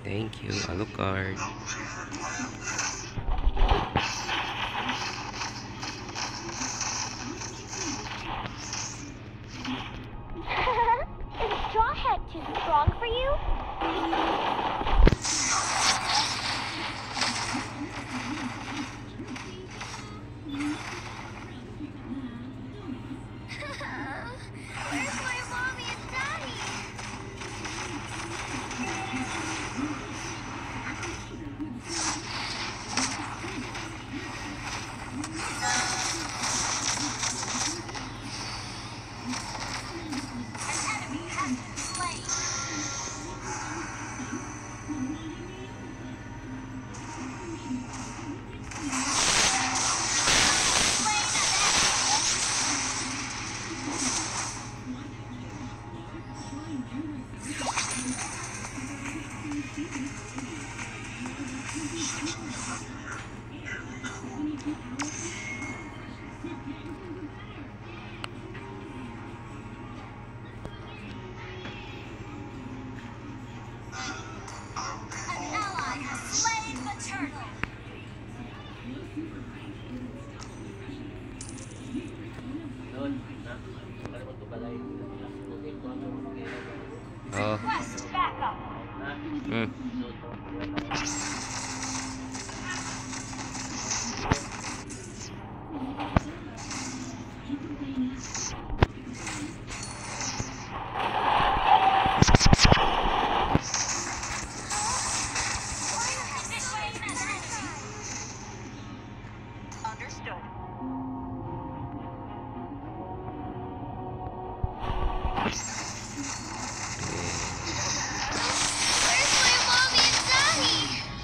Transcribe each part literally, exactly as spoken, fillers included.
Thank you, Alucard. Is Straw Hat too strong for you? Where's my mommy and daddy? Oh. Hmm. Understood. Where's my mommy and daddy?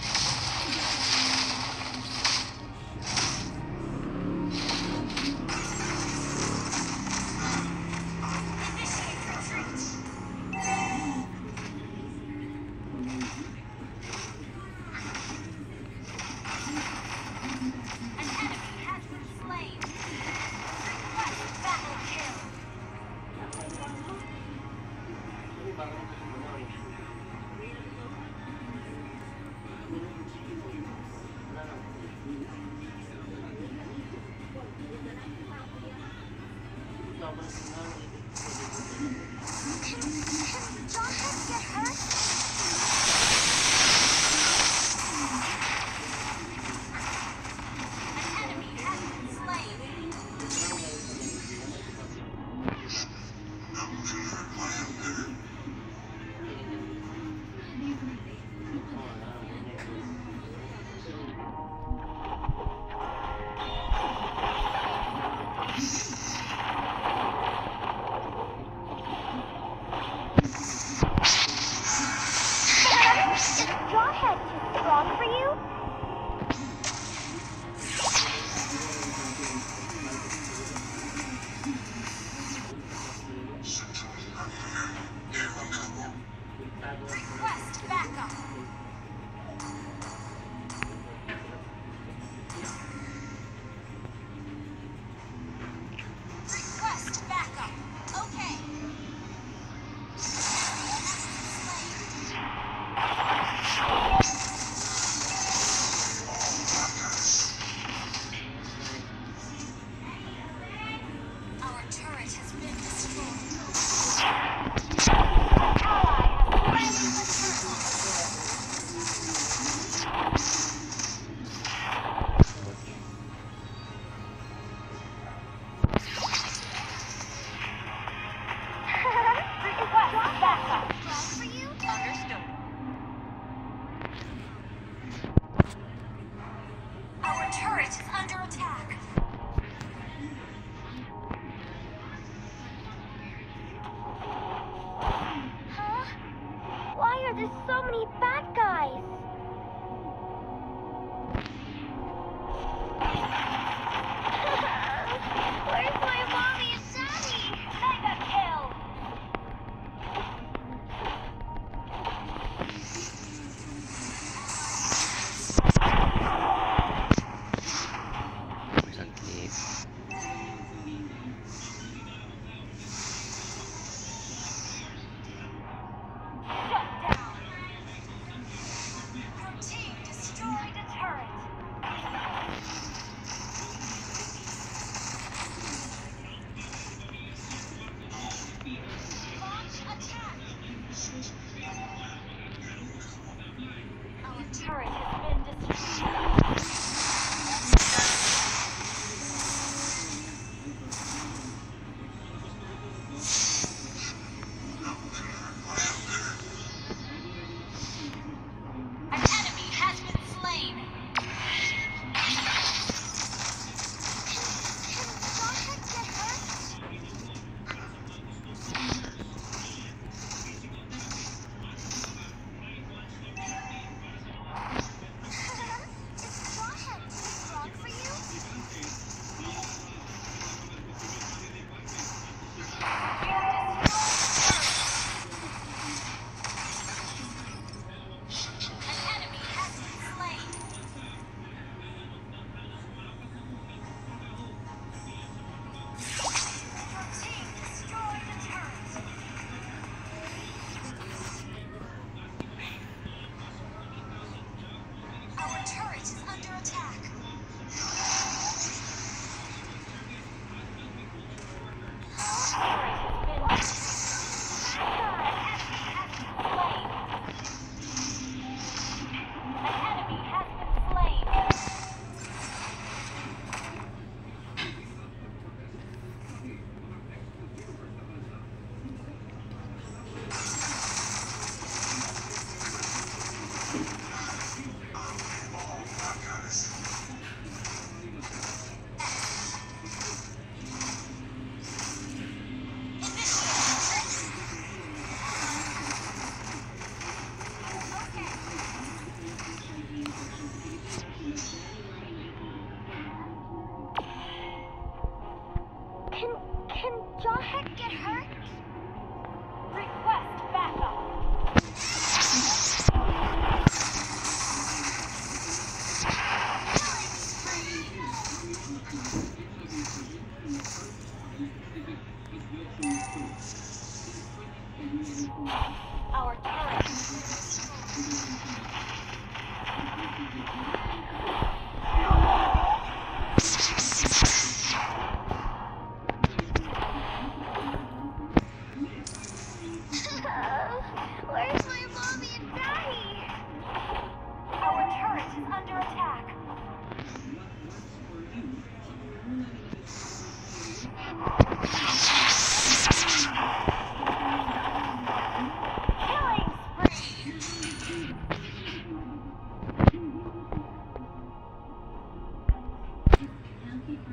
Initiate retreat. An enemy has been slain. Request battle kill. Can, can Straw Hat get hurt? An enemy has been slain.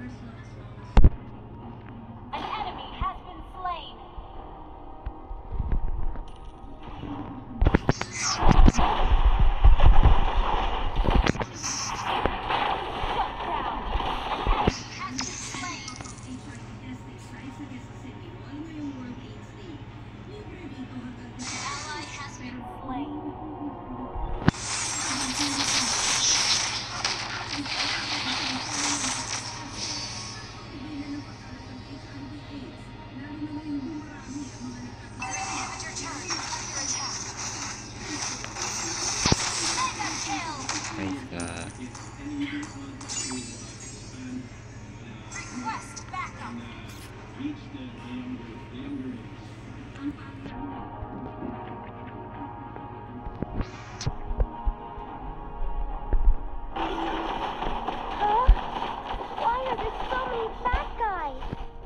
An enemy has been slain. Nice ka. Request backup. Huh? Why are there so many bad guys?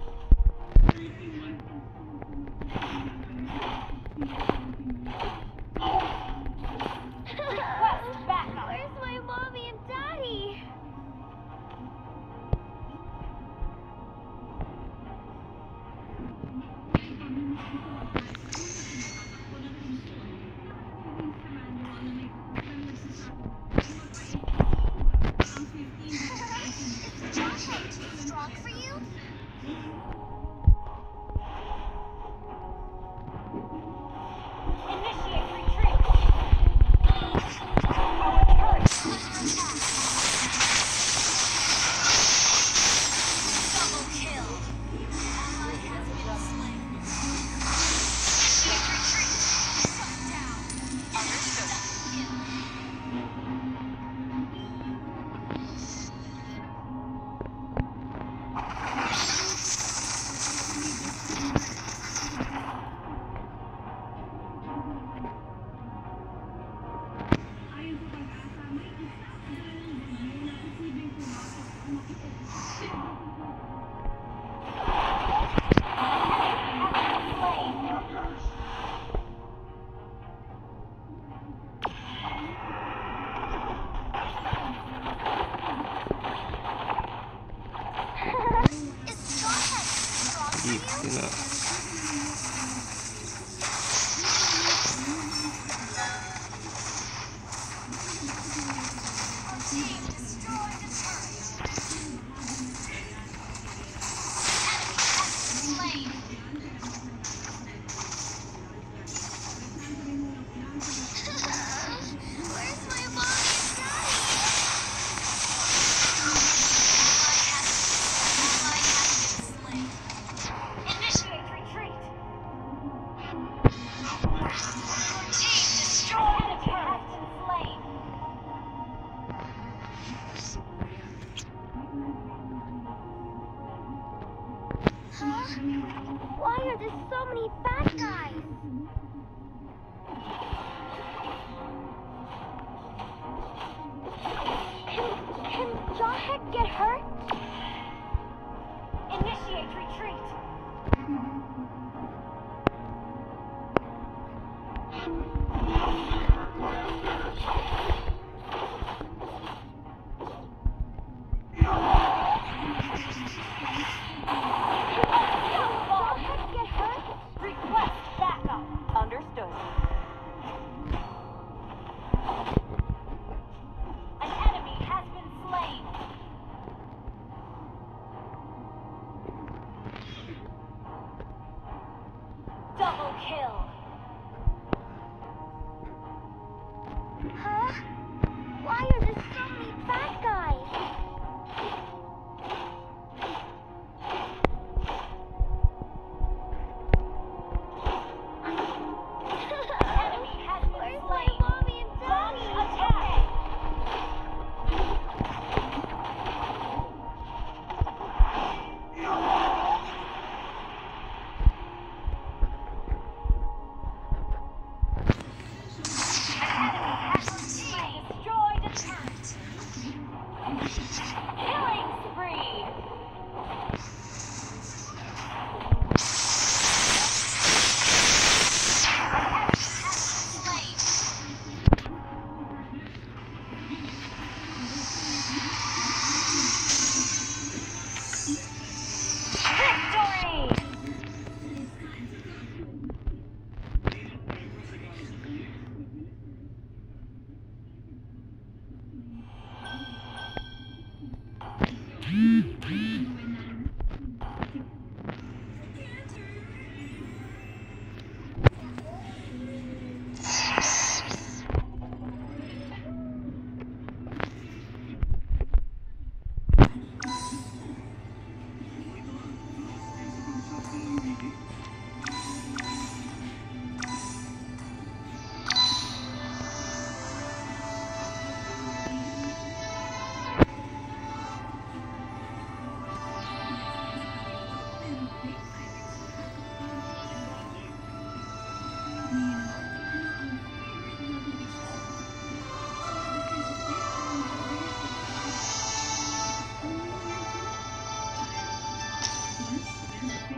Request backup. Where's my mommy and daddy? Is Josh too strong for you? Initiate retreat. Our turret is under attack. Double kill. Ally has been slain. Initiate retreat. Shut down. Understood. Kill. Is Josh strong for Keep you? sila. Our team destroyed a turret. Enemy has been slain. Where's my mommy and daddy? Ally has, ally has been slain. Initiate retreat. Your team destroyed a turret. Has been slain. Huh? Why are there so many bad guys? Can, can Jawhead get hurt? Initiate retreat. Jawhead get hurt? Request backup. Understood. An enemy has been slain. Double kill. This is a